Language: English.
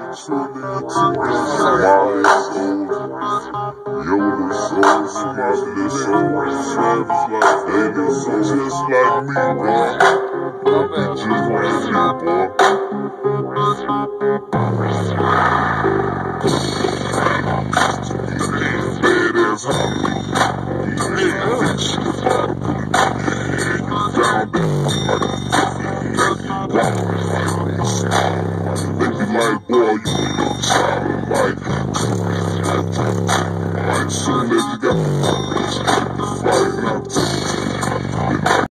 Truly a true Yoda soul, somebody that soul Travis like David, so just like me, boy. Just like you, boy. Badass homie. They be like